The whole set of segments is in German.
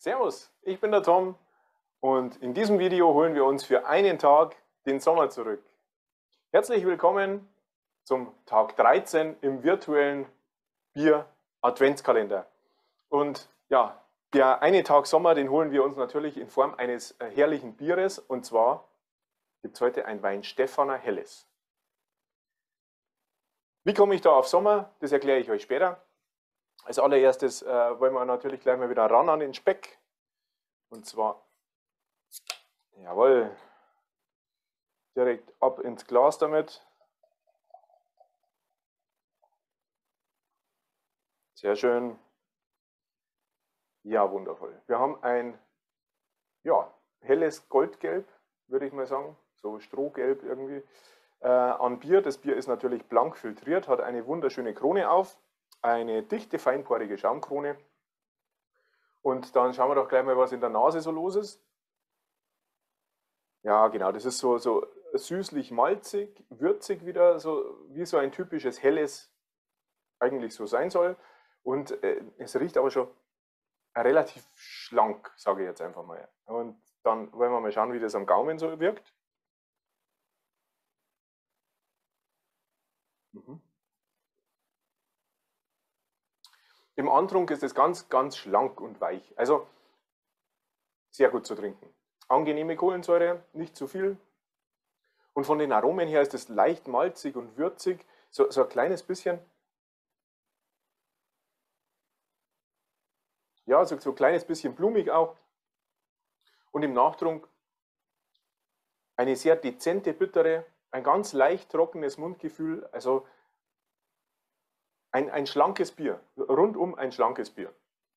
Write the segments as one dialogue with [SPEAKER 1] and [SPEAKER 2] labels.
[SPEAKER 1] Servus, ich bin der Tom und in diesem Video holen wir uns für einen Tag den Sommer zurück. Herzlich willkommen zum Tag 13 im virtuellen Bier-Adventskalender. Und ja, der eine Tag Sommer, den holen wir uns natürlich in Form eines herrlichen Bieres, und zwar gibt es heute ein Weihenstephaner Helles. Wie komme ich da auf Sommer? Das erkläre ich euch später. Als allererstes wollen wir natürlich gleich mal wieder ran an den Speck. Und zwar, jawohl, direkt ab ins Glas damit. Sehr schön. Ja, wundervoll. Wir haben ein helles Goldgelb, würde ich mal sagen, so Strohgelb irgendwie, an Bier. Das Bier ist natürlich blank filtriert, hat eine wunderschöne Krone auf, eine dichte, feinporige Schaumkrone. Und dann schauen wir doch gleich mal, was in der Nase so los ist. Ja, genau, das ist so süßlich-malzig, würzig wieder, so wie so ein typisches Helles eigentlich so sein soll. Und es riecht aber schon relativ schlank, sage ich jetzt einfach mal. Und dann wollen wir mal schauen, wie das am Gaumen so wirkt. Im Antrunk ist es ganz, ganz schlank und weich. Also sehr gut zu trinken. Angenehme Kohlensäure, nicht zu viel. Und von den Aromen her ist es leicht malzig und würzig, so ein kleines bisschen. Ja, so ein kleines bisschen blumig auch. Und im Nachtrunk eine sehr dezente Bittere, ein ganz leicht trockenes Mundgefühl, also ein schlankes Bier, rundum ein schlankes Bier.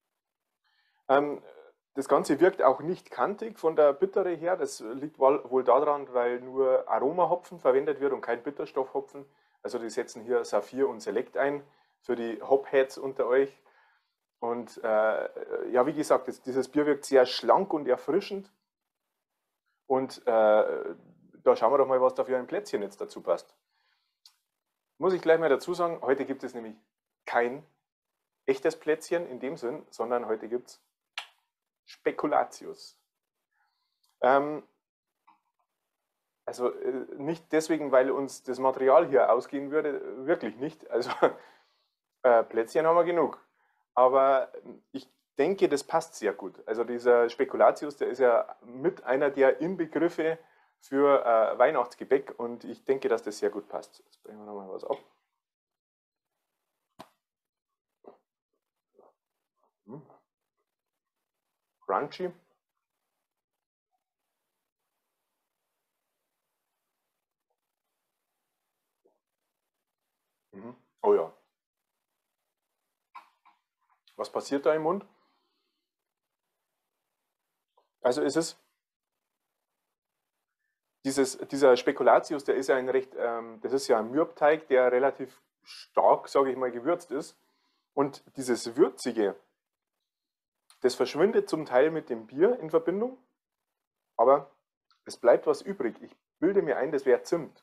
[SPEAKER 1] Das Ganze wirkt auch nicht kantig von der Bittere her, das liegt wohl daran, weil nur Aromahopfen verwendet wird und kein Bitterstoffhopfen. Also die setzen hier Saphir und Select ein für die Hopheads unter euch. Und ja, wie gesagt, dieses Bier wirkt sehr schlank und erfrischend. Und da schauen wir doch mal, was da für ein Plätzchen jetzt dazu passt. Muss ich gleich mal dazu sagen, heute gibt es nämlich kein echtes Plätzchen in dem Sinn, sondern heute gibt es Spekulatius. Also nicht deswegen, weil uns das Material hier ausgehen würde, wirklich nicht. Also Plätzchen haben wir genug. Aber ich denke, das passt sehr gut. Also dieser Spekulatius, der ist ja mit einer der Inbegriffe für Weihnachtsgebäck und ich denke, dass das sehr gut passt. Jetzt bringen wir nochmal was ab. Crunchy. Oh ja. Was passiert da im Mund? Also ist es dieser Spekulatius, der ist ja ein recht, das ist ja ein Mürbteig, der relativ stark, sage ich mal, gewürzt ist. Und dieses Würzige, das verschwindet zum Teil mit dem Bier in Verbindung, aber es bleibt was übrig. Ich bilde mir ein, das wäre Zimt,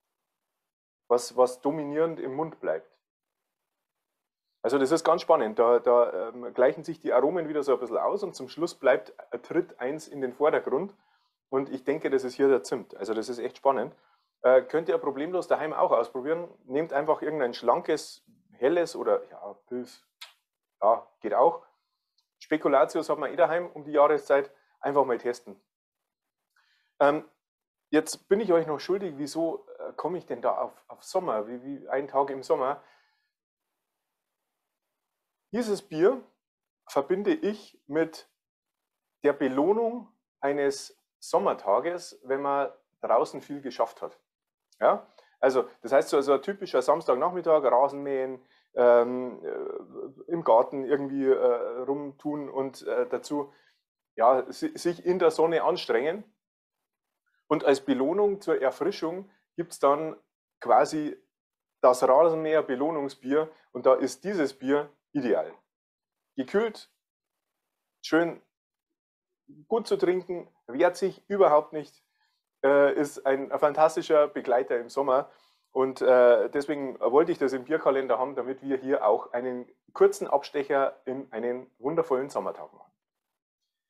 [SPEAKER 1] was dominierend im Mund bleibt. Also das ist ganz spannend, da gleichen sich die Aromen wieder so ein bisschen aus und zum Schluss tritt eins in den Vordergrund und ich denke, das ist hier der Zimt. Also das ist echt spannend. Könnt ihr problemlos daheim auch ausprobieren. Nehmt einfach irgendein schlankes, helles oder ja, Pilz, ja, geht auch. Spekulatius hat man eh daheim um die Jahreszeit. Einfach mal testen. Jetzt bin ich euch noch schuldig, wieso komme ich denn da auf Sommer, wie einen Tag im Sommer? Dieses Bier verbinde ich mit der Belohnung eines Sommertages, wenn man draußen viel geschafft hat. Ja? Also das heißt, so ein typischer Samstagnachmittag, Rasenmähen, im Garten irgendwie rumtun und dazu ja, sich in der Sonne anstrengen. Und als Belohnung zur Erfrischung gibt es dann quasi das Rasenmäher-Belohnungsbier und da ist dieses Bier ideal. Gekühlt, schön gut zu trinken, wehrt sich überhaupt nicht, ist ein fantastischer Begleiter im Sommer und deswegen wollte ich das im Bierkalender haben, damit wir hier auch einen kurzen Abstecher in einen wundervollen Sommertag machen.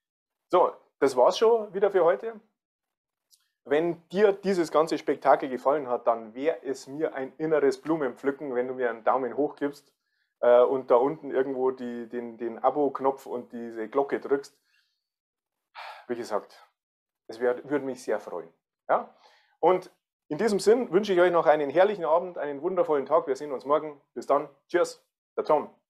[SPEAKER 1] So, das war's schon wieder für heute. Wenn dir dieses ganze Spektakel gefallen hat, dann wäre es mir ein inneres Blumenpflücken, wenn du mir einen Daumen hoch gibst und da unten irgendwo den Abo-Knopf und diese Glocke drückst. Wie gesagt, es würde mich sehr freuen. Ja? Und in diesem Sinn wünsche ich euch noch einen herrlichen Abend, einen wundervollen Tag. Wir sehen uns morgen. Bis dann. Cheers, der Tom.